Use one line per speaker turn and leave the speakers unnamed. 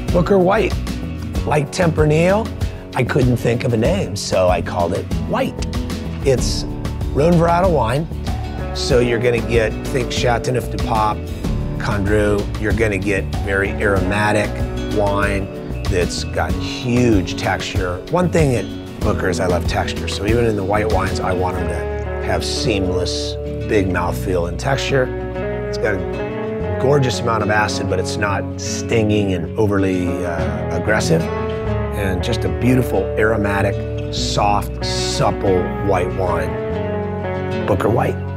Booker White. Like Tempranillo, I couldn't think of a name, so I called it White. It's Rhône varietal wine, so you're gonna get, think Chateauneuf du Pape, Condrieu, you're gonna get very aromatic wine that's got huge texture. One thing at Booker is I love texture, so even in the white wines, I want them to have seamless, big mouthfeel and texture. It's got a gorgeous amount of acid, but it's not stinging and overly aggressive. And just a beautiful, aromatic, soft, supple white wine. Booker White.